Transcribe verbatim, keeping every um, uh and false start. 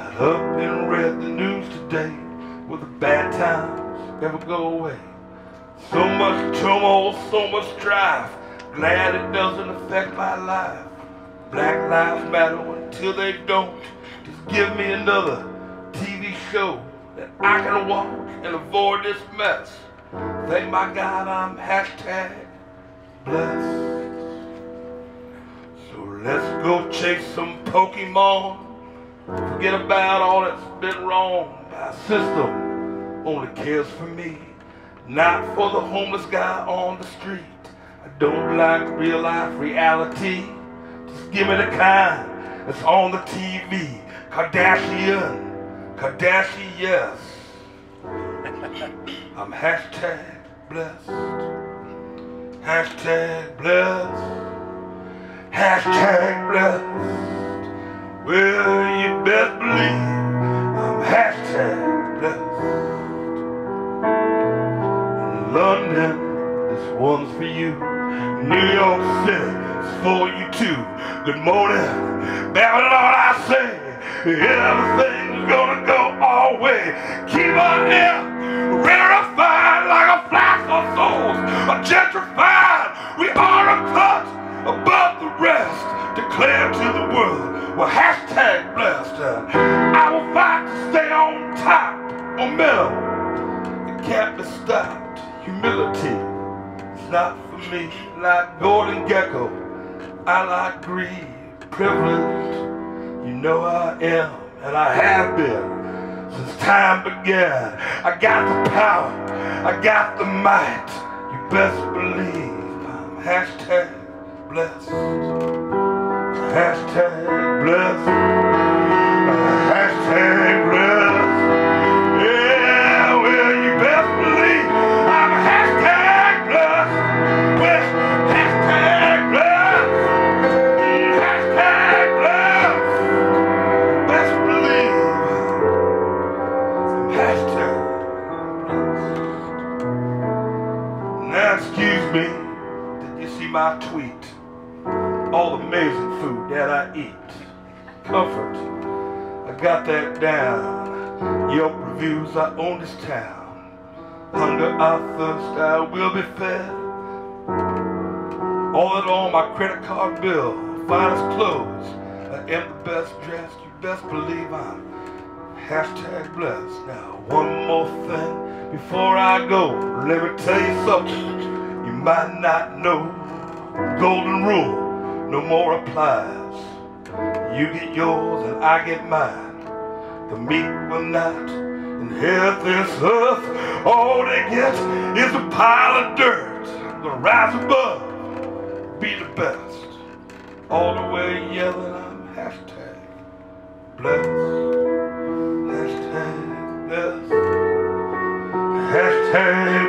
Got up and read the news today. Will the bad times ever go away? So much turmoil, so much strife. Glad it doesn't affect my life. Black lives matter until they don't. Just give me another T V show that I can watch and avoid this mess. Thank my God I'm hashtag blessed. So let's go chase some Pokemon. Forget about all that's been wrong. My system only cares for me, not for the homeless guy on the street. I don't like real life reality. Just give me the kind that's on the T V. Kardashian, Kardashian, yes. I'm hashtag blessed. Hashtag blessed. Hashtag blessed. Well, you best believe I'm hashtag blessed. In London, this one's for you. New York City, it's for you too. Good morning, Babylon, I say. Everything's gonna go our way. Keep on here, ready to fight like a flash of souls. A gentrified, we are a cut above the rest. Declare to the world, we're hashtag blessed. I will fight to stay on top. Momentum, it can't be stopped. Humility, it's not for me. Like Gordon Gekko, I like greed. Privileged, you know I am, and I have been since time began. I got the power, I got the might. You best believe I'm hashtag blessed. Hashtag blessed. Hashtag blessed. Yeah, well, you best believe I'm hashtag blessed. Well, hashtag blessed. Hashtag blessed. Best believe I'm hashtag blessed. Now, excuse me, did you see my tweet? All the amazing food that I eat. Comfort, I got that down. Yelp reviews, I own this town. Hunger, I thirst, I will be fed. All that on my credit card bill. Finest clothes, I am the best dressed. You best believe I'm hashtag blessed. Now one more thing before I go. Let me tell you something you might not know. Golden rule, no more applies. You get yours and I get mine. The meek will not inherit this earth. All they get is a pile of dirt. I'm gonna rise above, be the best. All the way yelling, I'm hashtag blessed. Hashtag blessed. Hashtag